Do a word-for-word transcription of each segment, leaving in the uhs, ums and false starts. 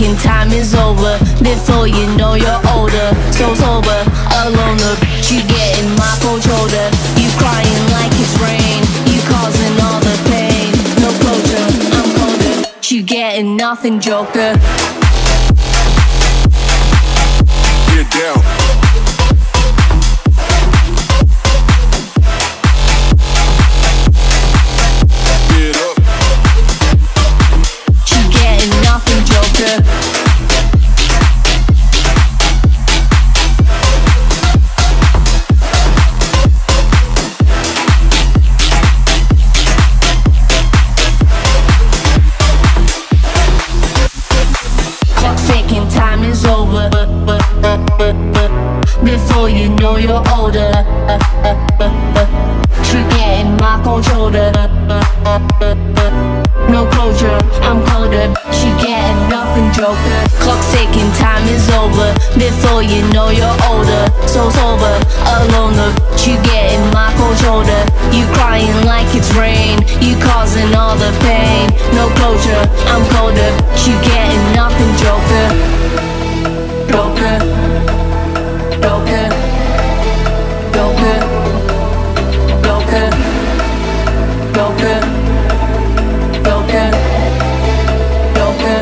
thinking time is over. Before you know you're older. So sober, alone, the bitch you get in my cold shoulder. You crying like it's rain, you causing all the pain. No closure, I'm colder, you getting nothing, Joker. Get down. Before you know you're older, you getting my cold shoulder. No closure, I'm colder, you getting nothing, Joker. Clock's ticking, time is over. Before you know you're older. So sober, alone, the you getting my cold shoulder. You crying like it's rain, you causing all the pain. No closure, I'm colder, you getting nothing, Joker. Joker, Joker, Joker, Joker, Joker, Joker, Joker.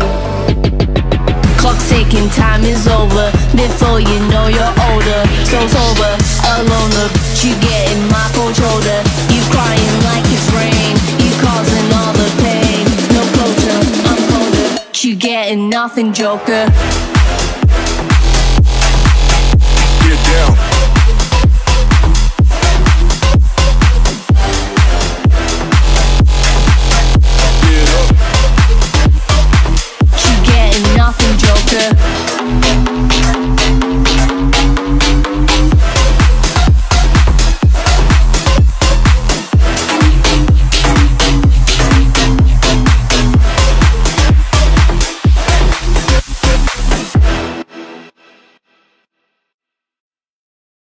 Clock's ticking, time is over. Before you know you're older. So sober, alone, the bitch you getting my cold shoulder. You crying like it's rain, you causing all the pain. No closure, I'm colder, you getting nothing, Joker.